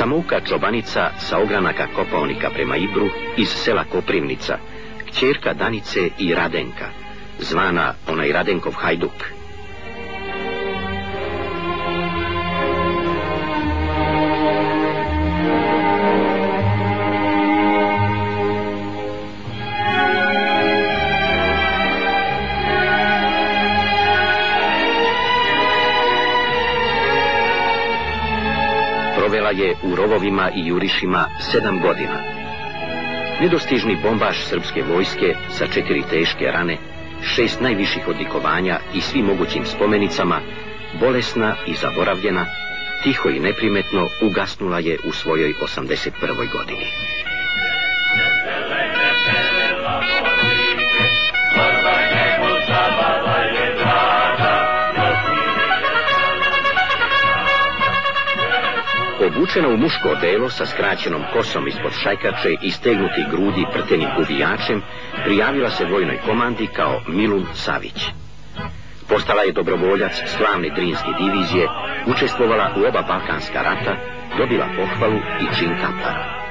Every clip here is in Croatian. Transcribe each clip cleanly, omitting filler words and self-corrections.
samouka čobanica sa ogranaka Kopaonika prema Ibru iz sela Koprivnica, kćerka Danice i Radenka, zvana onaj Radenkov hajduk. Provela je u rovovima i jurišima 7 godina. Nedostižni bombaš srpske vojske sa 4 teške rane, 6 najviših odlikovanja i svim mogućim spomenicama, bolesna i zaboravljena, tiho i neprimetno ugasnula je u svojoj 81. godini. Obučena u muško odelo sa skraćenom kosom ispod šajkače i stegnutih grudi prtenim uvijačem, prijavila se vojnoj komandi kao Milun Savić. Postala je dobrovoljac slavne Drinske divizije, učestvovala u oba Balkanska rata, dobila pohvalu i čin kaplara.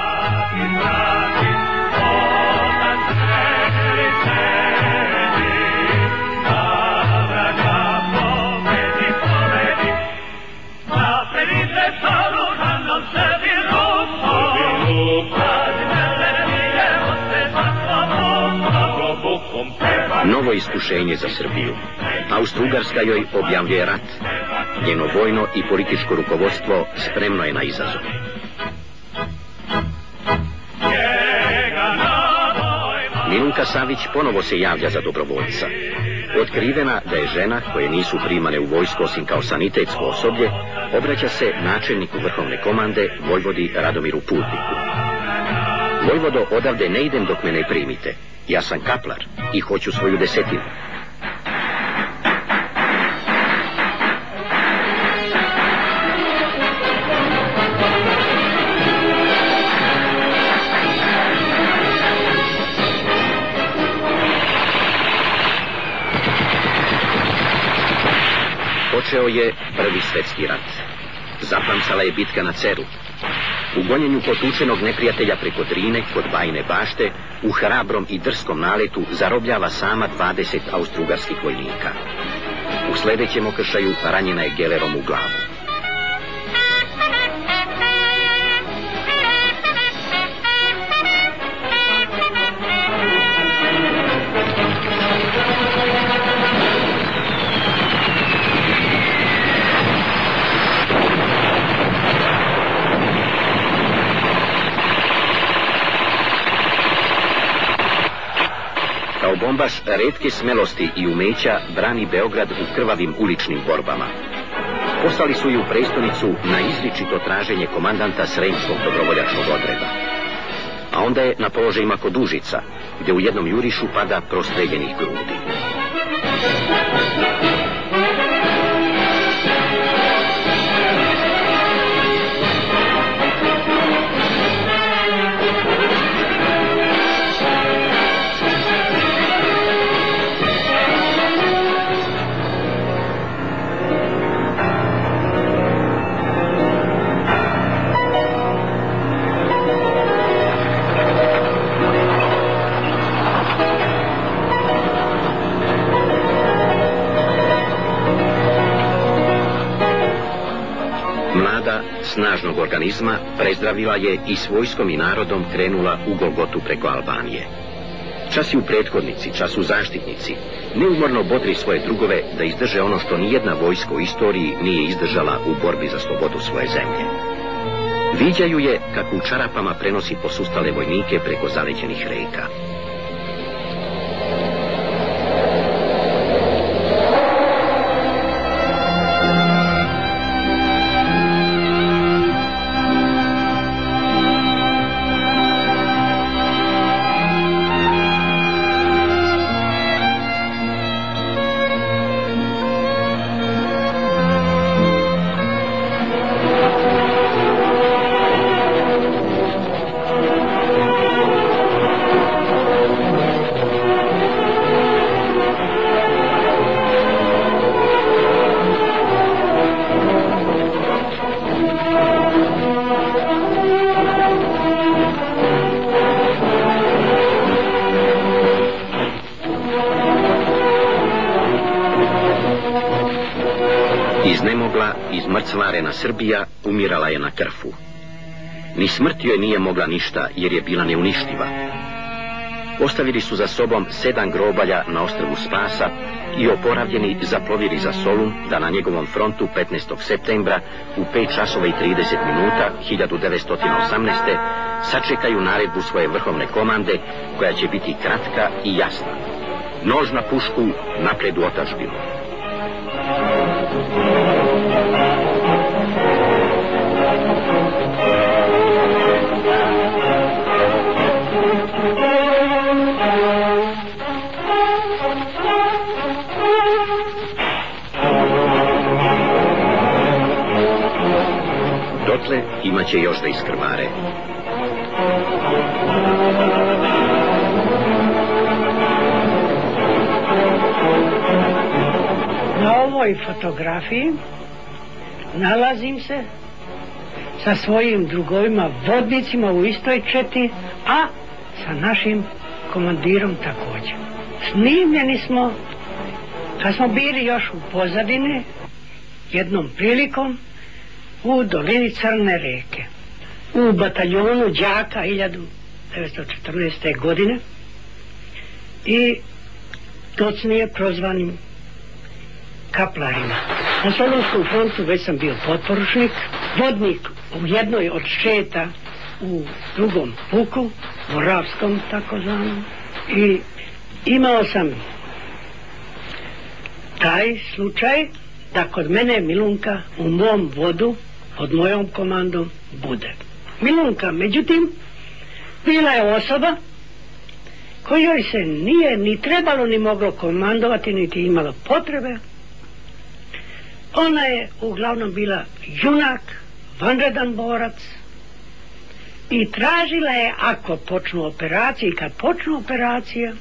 Novo iskušenje za Srbiju. Austro-Ugarska joj objavljuje rat. Njeno vojno i političko rukovodstvo spremno je na izazov. Milunka Savić ponovo se javlja za dobrovoljca. Otkrivena da je žena, koje nisu primane u vojsku osim kao sanitetsko osoblje, obraća se načelniku vrhovne komande, vojvodi Radomiru Putniku. Vojvodo, odavde ne idem dok me ne primite. Ja sam kaplar i hoću svoju desetinu. Počeo je Prvi svjetski rat. Zaplamsala je bitka na Ceru. U gonjenju potučenog neprijatelja preko Drine, kod Bajine bašte, u hrabrom i drskom naletu zarobljava sama 20 austro-ugarskih vojnika. U sljedećem okršaju ranjena je gelerom u glavu. Bombaš retke smelosti i umeća brani Beograd u krvavim uličnim borbama. Poslali su ju u prestonicu na izričito traženje komandanta Sremskog dobrovoljačkog odreda. A onda je na položajima kod Užica, gdje u jednom jurišu pada prostreljenih grudi. Snažnog organizma prezdravila je i s vojskom i narodom krenula u Golgotu preko Albanije. Čas u prethodnici, čas u zaštitnici, neumorno bodri svoje drugove da izdrže ono što nijedna vojska u istoriji nije izdržala u borbi za slobodu svoje zemlje. Viđaju je kako u čarapama prenosi posustale vojnike preko zaleđenih reka. Iznemogla, izmrcvarena Srbija umirala je na Krfu. Ni smrt joj nije mogla ništa, jer je bila neuništiva. Ostavili su za sobom 7 grobalja na ostrvu Spasa i oporavljeni zaplovili za Solun da na njegovom frontu 15. septembra u 5 časova i 30 minuta 1918. sačekaju naredbu svoje vrhovne komande, koja će biti kratka i jasna. Nož na pušku, napred u otadžbinu. Dotle imaće još da iskrvare. Na ovoj fotografiji nalazim se sa svojim drugovima vodnicima u istoj četi, a sa našim komandirom također. Snimljeni smo kad smo bili još u pozadini jednom prilikom u dolini Crne reke, u bataljonu đaka 1914. godine i točnije prozvanim kaplarima. Na Solunskom frontu već sam bio potporučnik, vodnik u jednoj od šeta u drugom puku, Moravskom takozvanom, i imao sam taj slučaj da kod mene Milunka u mom vodu pod mojom komandom bude. Milunka, međutim, bila je osoba kojoj se nije ni trebalo ni moglo komandovati, niti imalo potrebe. Ona je uglavnom bila junak, vanredan borac i tražila je, ako počnu operacije i kad počnu operacije,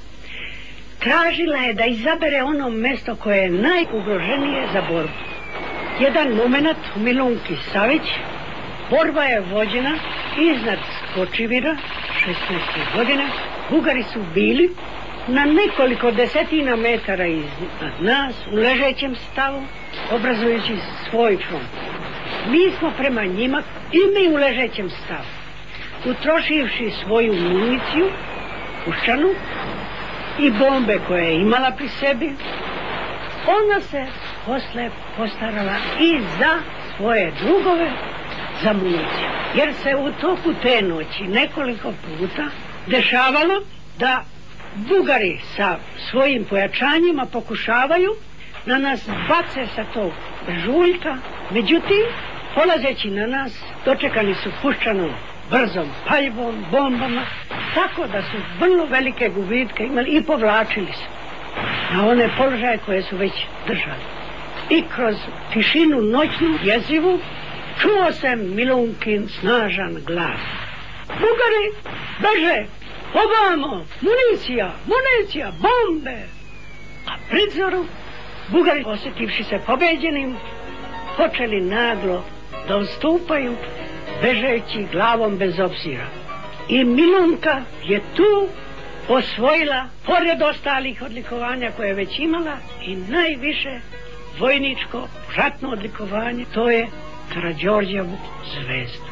tražila je da izabere ono mjesto koje je najugroženije za borbu. Jedan moment u Milunki Savić, borba je vođena iznad Skočivira, 16. godine. Bugari su bili na nekoliko desetina metara iznad nas, u ležećem stavu, obrazujući svoj front. Mi smo prema njima i mi u ležećem stavu, utrošivši svoju municiju, puščanu, i bombe koje je imala pri sebi, ona se posle postarala i za svoje drugove, za municiju. Jer se u toku te noći nekoliko puta dešavalo da Bugari sa svojim pojačanjima pokušavaju na nas bace sa tog žuljka, međutim, polazeći na nas, dočekani su puščanom brzom paljbom, bombama, tako da su vrlo velike gubitke imali i povlačili se na one položaje koje su već držali. I kroz tišinu noćnu, jezivu, čuo se Milunkin snažan glas: Bugari, beže, ovamo, municija, municija, bombe! A predzoru, Bugari, osjetivši se pobeđenim, počeli naglo da odstupaju, bežeći glavom bez obzira. I Milunka je tu osvojila, pored ostalih odlikovanja koje je već imala, i najviše vojničko ratno odlikovanje, to je Karađorđevu zvezdu.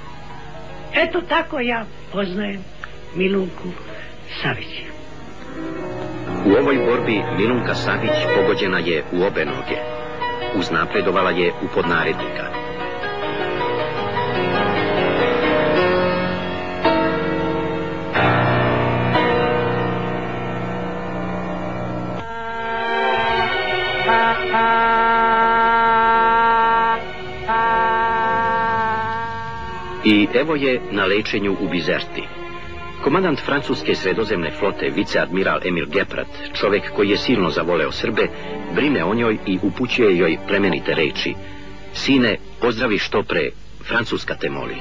Eto tako ja poznajem Milunku Savić. U ovoj borbi Milunka Savić pogođena je u obe noge. Uznapredovala je u podnarednika. I evo je na lečenju u Bizerti. Komandant francuske sredozemne flote, viceadmiral Emil Geprat, čovjek koji je silno zavoleo Srbe, brine o njoj i upućuje joj plemenite reči: Sine, pozdravi što pre, Francuska te moli.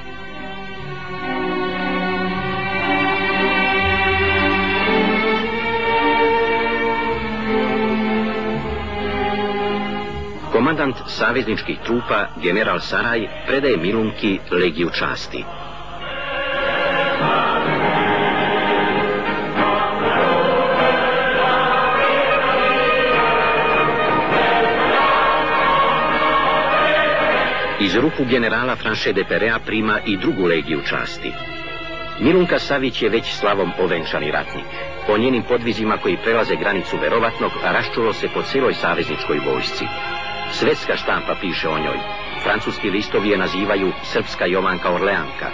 Komandant savezničkih trupa, general Saraj, predaje Milunki legiju časti. Iz ruku generala Franše de Perea prima i drugu legiju časti. Milunka Savić je već slavom ovenčani ratnik. O njenim podvizima koji prelaze granicu verovatnog raščulo se po cijeloj savezničkoj vojsci. Svetska štampa piše o njoj. Francuski listovi je nazivaju srpska Jovanka Orleanka.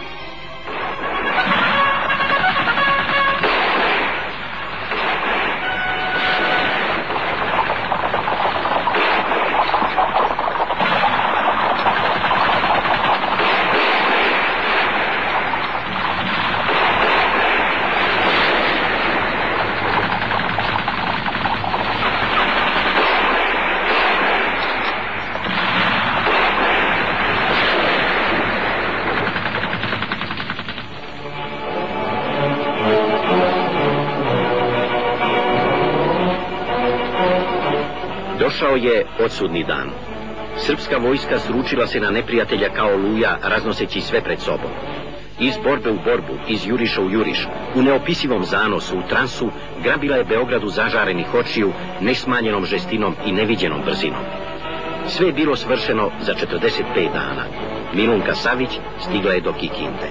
Došao je odsudni dan. Srpska vojska sručila se na neprijatelja kao oluja, raznoseći sve pred sobom. Iz borbe u borbu, iz juriša u juriš, u neopisivom zanosu, u transu, grabila je Beogradu zažarenih očiju, nesmanjenom žestinom i neviđenom brzinom. Sve je bilo svršeno za 45 dana. Milunka Savić stigla je do Kikinde.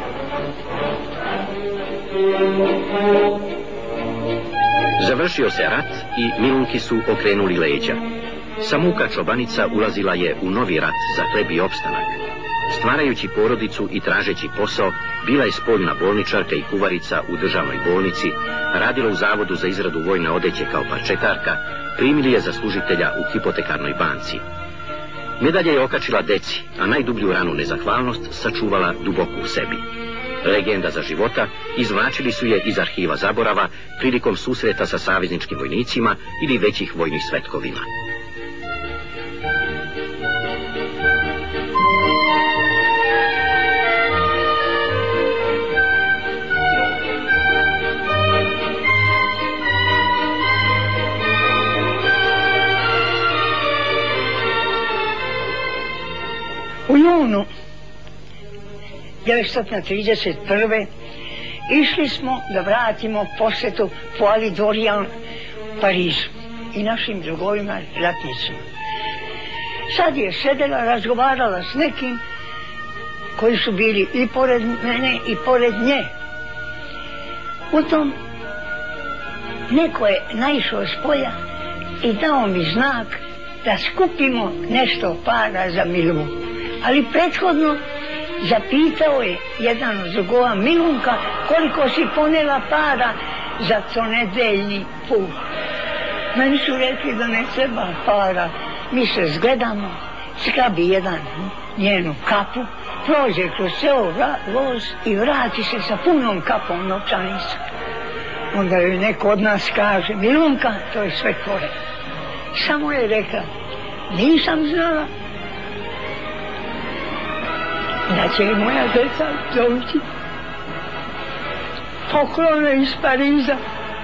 Završio se rat i Milunki su okrenuli leđa. Samuka čobanica ulazila je u novi rat za hleb i opstanak. Stvarajući porodicu i tražeći posao, bila je spoljna bolničarka i kuvarica u državnoj bolnici, radila u zavodu za izradu vojne odeće kao parčetarka, primili je za služitelja u hipotekarnoj banci. Medalje je okačila deci, a najdublju ranu nezahvalnost sačuvala duboko u sebi. Legenda za života izvlačili su je iz arhiva zaborava prilikom susreta sa savezničkim vojnicima ili većih vojnih svetkovina. U junu 1931. išli smo da vratimo posjetu Poali Dorijan Parizu i našim drugovima ratnicima. Sad je sedela, razgovarala s nekim koji su bili i pored mene i pored nje. U tom neko je naišao s polja i dao mi znak da skupimo nešto para za Milunku. Ali prethodno zapitao je jedan od drugova: Milunka, koliko si ponela para za to nedeljni put? Meni su rekli da ne treba para. Mi se zgledamo, zgrabi jedan njenu kapu, prođe kroz ceo voz i vrati se sa punom kapom novčanica. Onda joj neko od nas kaže: Milunka, to je sve tvoje. Samo je rekla: nisam znala da će i moja deca dobiti poklone iz Pariza.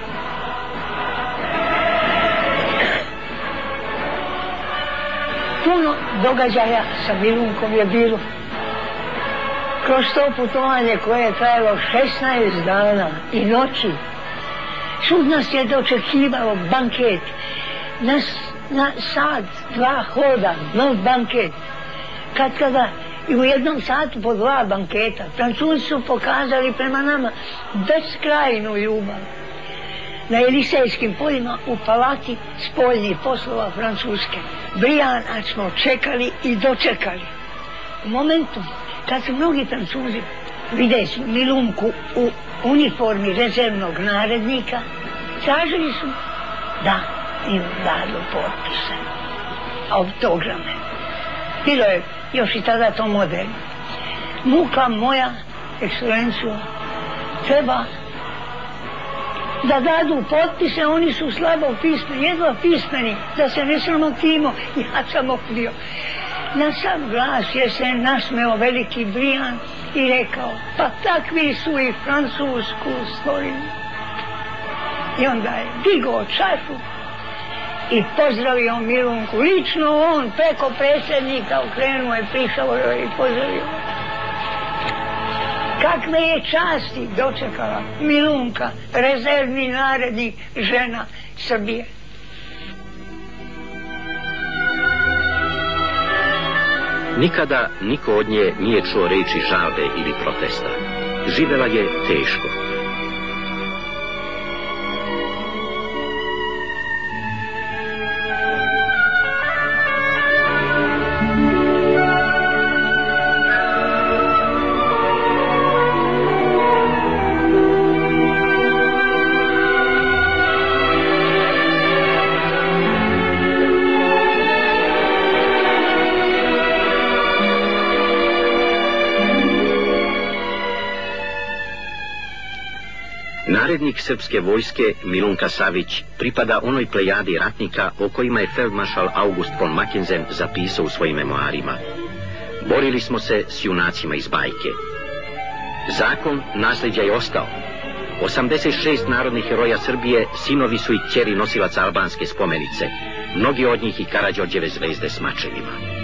Puno događaja sa Milunkom je bilo. Kroz to putovanje koje je trajalo 16 dana i noći, sud nas je dočekivao banket. Na sat, dva hoda, nov banket. Kada i u jednom satu po dva banketa. Francuzi su pokazali prema nama beskrajnu ljubav. Na Elisejskim poljima u palati spoljnih poslova Francuske. Brijana smo čekali i dočekali. U momentu kad su mnogi Francuzi videći Milunku u uniformi rezervnog narednika, tražili su da im dadu potpise, autograme. Bilo je još i tada to moderno. Muka moja, ekscelenciju, treba da dadu potpise, oni su slabo pismeni, jedva pismeni, da se ne sramotimo. Ja sam oklio. Na sam glas je se nasmeo veliki Brijan i rekao: pa takvi su i Francusku stvorili. I onda je digao čašu i pozdravio Milunku. Lično on preko predsjednika okrenuo je, prišao joj i pozdravio. Kakve je časti dočekala Milunka, rezervni narednik, žena Srbije. Nikada niko od nje nije čuo reči žalbe ili protesta. Živela je teško. Narednik srpske vojske, Milunka Savić, pripada onoj plejadi ratnika o kojima je feldmaršal August von Mackensen zapisao u svojim memoarima. Borili smo se s junacima iz bajke. Zakon nasljeđa je ostao. 86 narodnih heroja Srbije sinovi su i kćeri nosilaca albanske spomenice, mnogi od njih i Karađorđeve zvezde s mačevima.